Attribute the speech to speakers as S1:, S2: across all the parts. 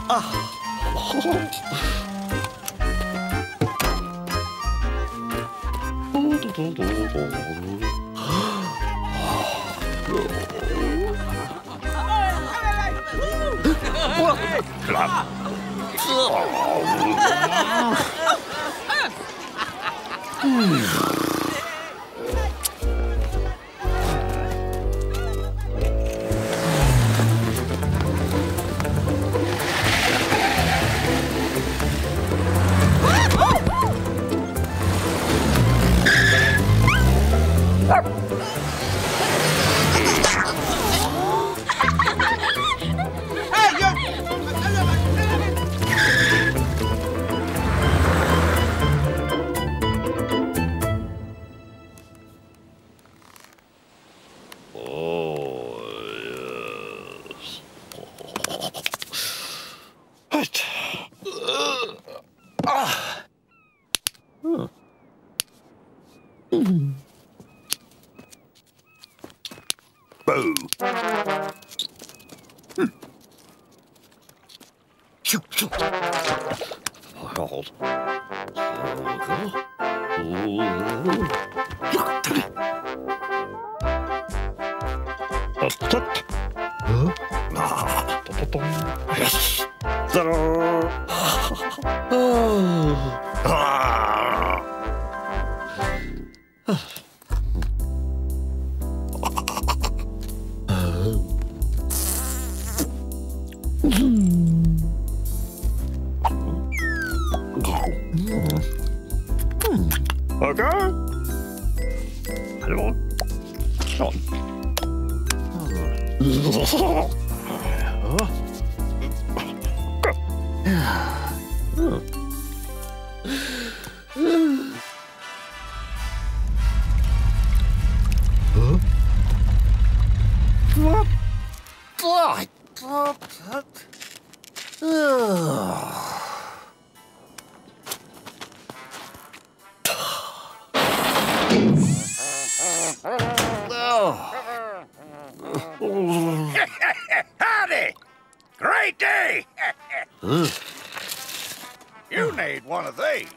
S1: Howdy! Great day! You need one of these.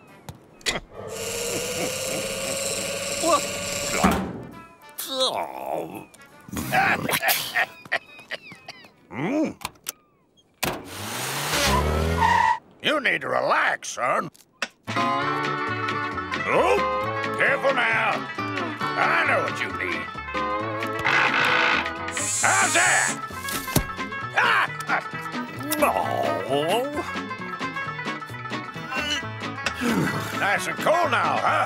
S1: You need to relax, son. Oh, careful now. I know what you need. How's that? Nice and cold now, huh?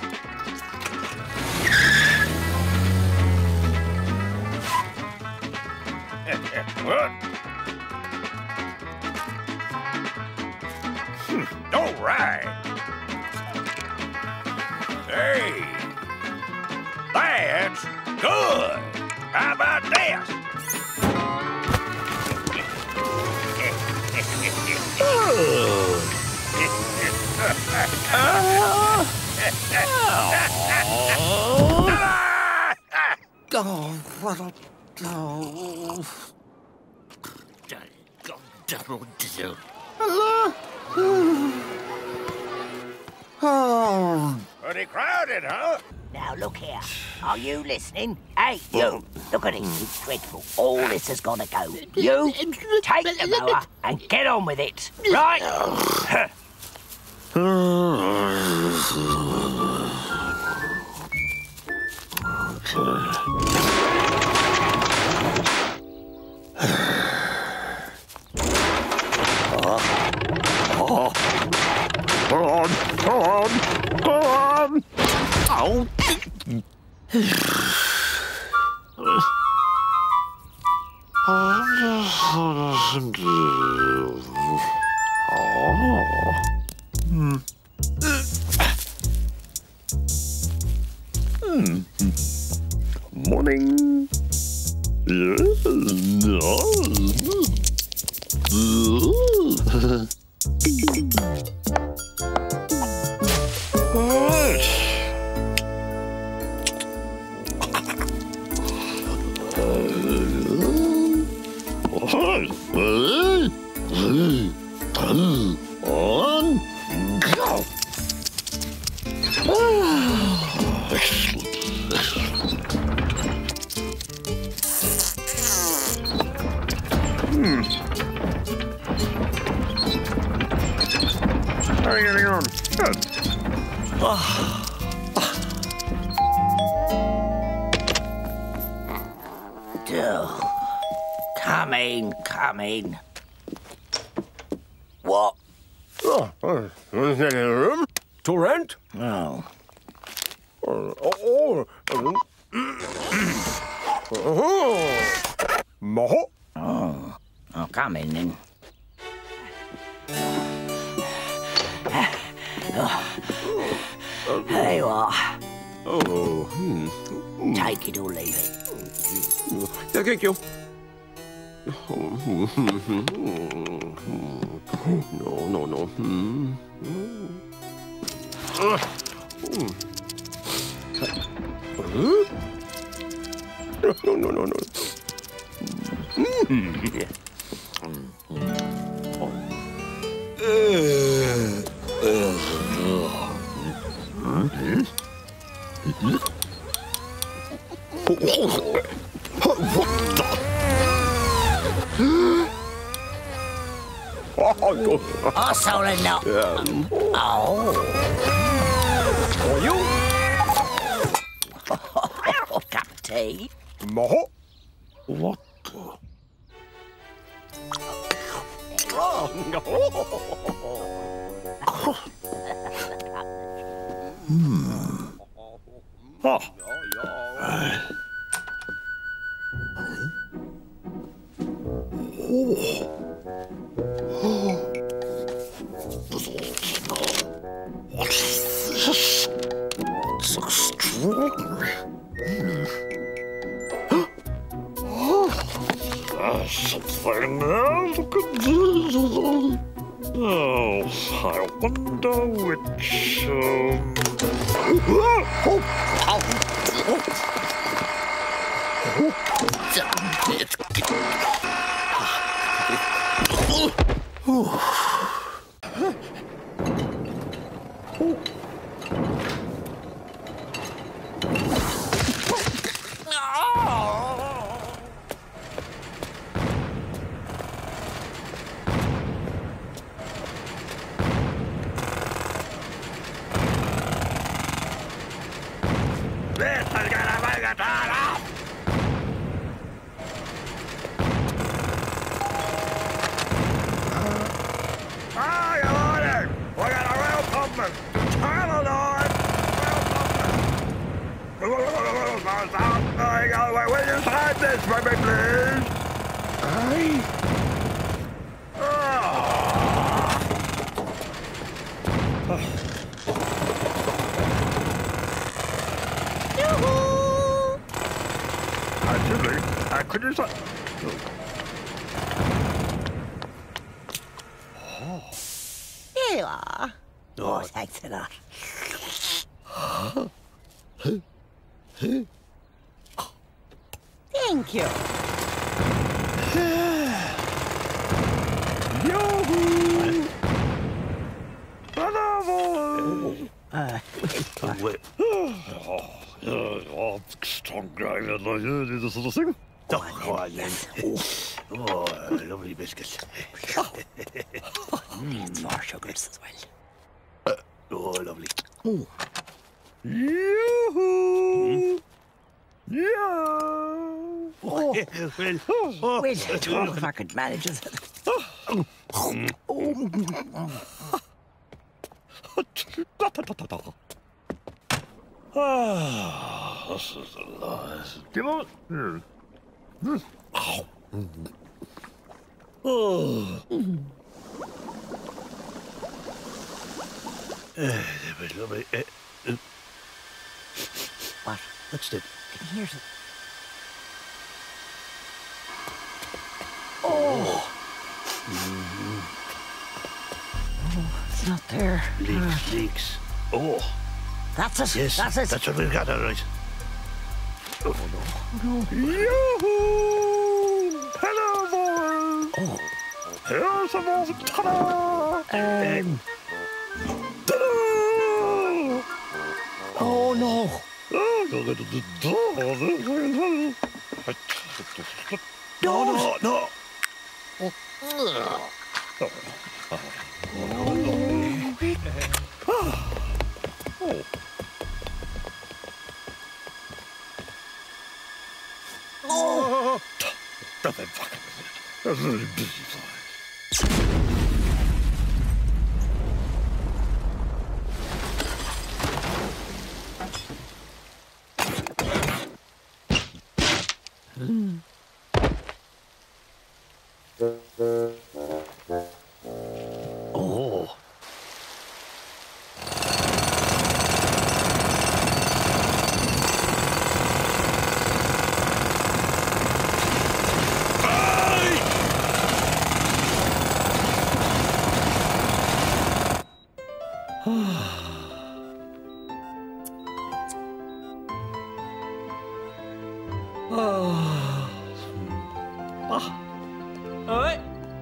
S1: What? All right. Hey, that's good. How about this?
S2: Oh, what a... Hello? Oh.
S1: Pretty crowded, huh?
S3: Now, look here. Are you listening? Hey, you. Look at it. It's dreadful. All this has got to go. You, take the mower and get on with it. Right?
S2: Go on, go on, go on! Oh! Morning. On. Go.
S1: How are you getting on? Good.
S3: Come in, come in. What?
S1: Oh, is that in a room? To rent?
S3: Oh.
S1: Maho?
S3: Oh, come in then. There you are. Take it or leave it.
S1: Ja, thank you. No. No.
S3: Oh, sorry, no. Oh.
S1: For you?
S3: Cup of tea.
S1: Maho?
S2: What? It's extraordinary. Something else could do. Oh, I wonder which.
S1: Will you sign this for me, please?
S2: Aye.
S1: Actually, could you sign?
S3: Here you are. Oh, thanks a lot. Thank you.
S1: Yoo-hoo!
S2: Strong guy, this sort of thing.
S1: Oh, lovely biscuits.
S3: It's more sugars as well.
S1: Oh, lovely.
S2: Yoo-hoo!
S1: Yeah.
S3: Well, if I could manage it.
S2: This is a lot.
S1: Give on.
S3: What?
S1: That's it.
S3: Can you hear it? Oh, it's not there.
S1: Leaks. Oh,
S3: That's it.
S1: yes.
S3: That's it.
S1: That's what we've got, all right. Oh, no. Yoo-hoo! Hello, boys.
S2: Here's another. Ta-da! Ta-da!
S3: Oh no!
S2: No.
S3: Oh!
S2: That's really busy flies.
S3: Oh!
S4: Ơi.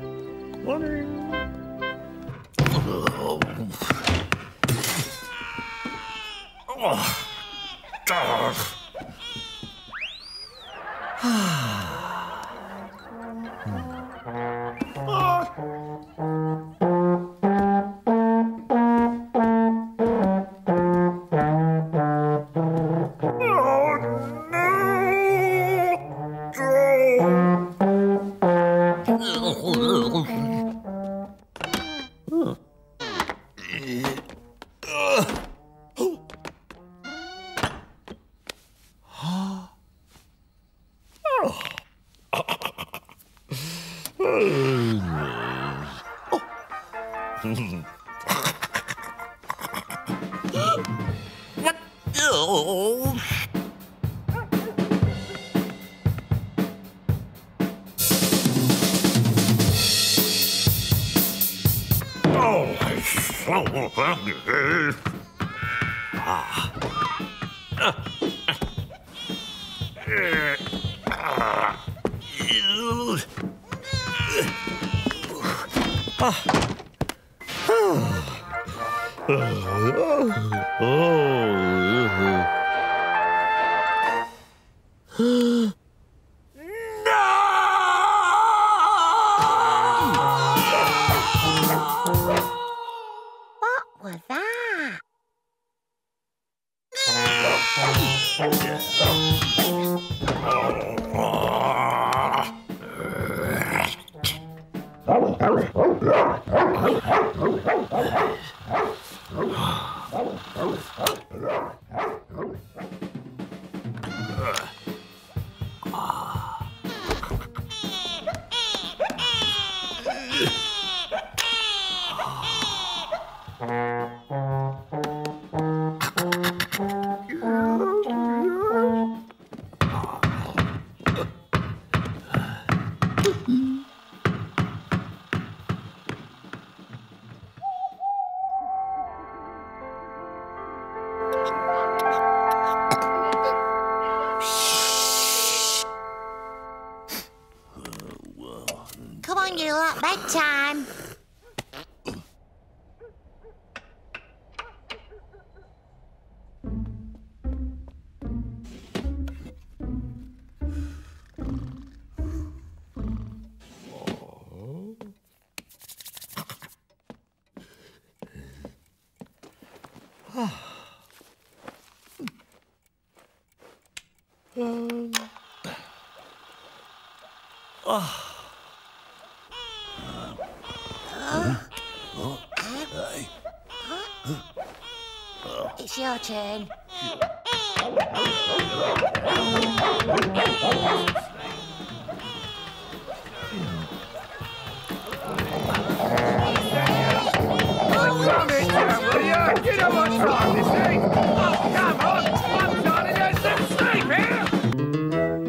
S5: What was that? Come on, you lot, bedtime. It's your turn.
S1: Come in here, will you? You know what's wrong, you see? Oh, come on! I'm trying to get some sleep here!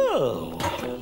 S2: Oh.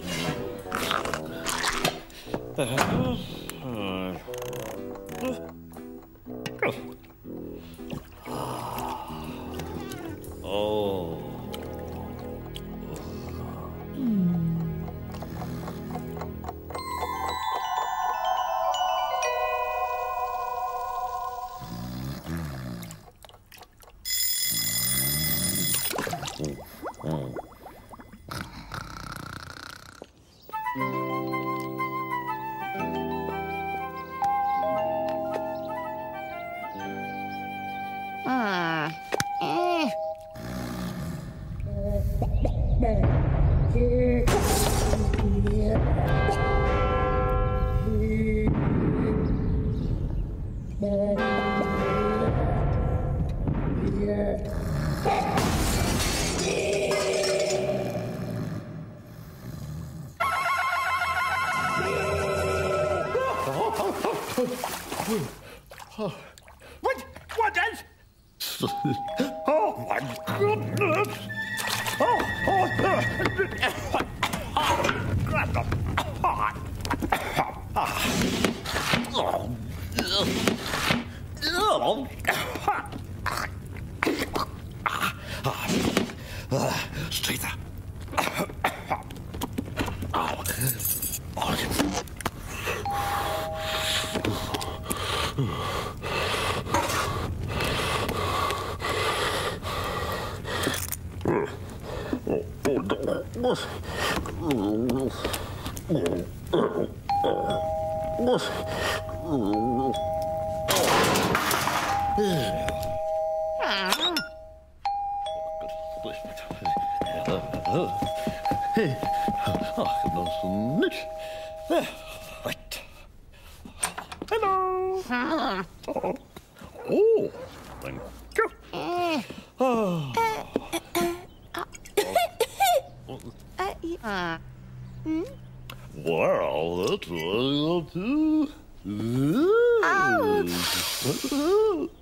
S2: What is? Oh my goodness! Grab the pot! Straight there. Hey, dat is niks. Right. Hello. Oh, thank you. Well, that's what I'll do.